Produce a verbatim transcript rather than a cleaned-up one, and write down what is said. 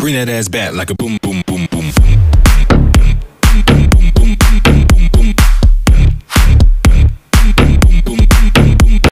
bring that ass back like a boom, boom, boom, boom, boom.